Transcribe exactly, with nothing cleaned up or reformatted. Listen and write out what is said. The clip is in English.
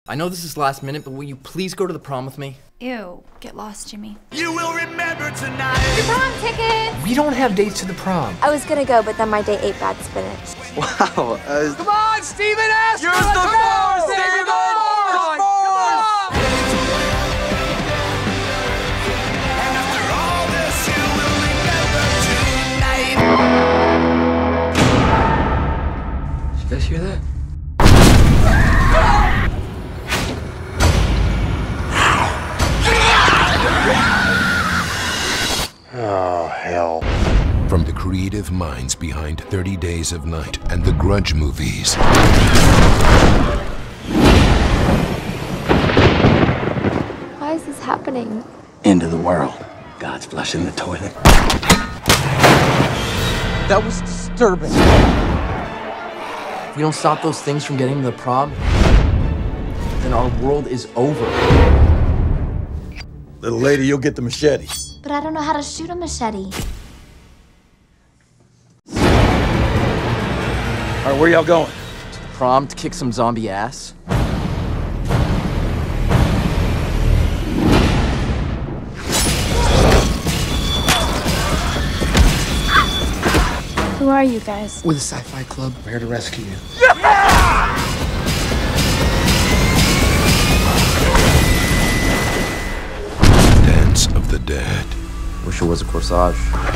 I know this is last minute, but will you please go to the prom with me? Ew, get lost, Jimmy. You will remember tonight. Your prom tickets! We don't have dates to the prom. I was gonna go, but then my date ate bad spinach. Wow. Uh, Come on, Steven S! You're the boss, Steven! Come on! And after all this, you will remember tonight. Did you guys hear that? oh, hell. From the creative minds behind thirty days of night and the Grudge movies. Why is this happening? End of the world. God's flushing the toilet. That was disturbing. If we don't stop those things from getting to the prom, then our world is over. Little lady, you'll get the machete. But I don't know how to shoot a machete. All right, where y'all going? To the prom to kick some zombie ass. Who are you guys? We're the Sci-Fi Club. We're here to rescue you. Dance of the Dead. Wish it was a corsage.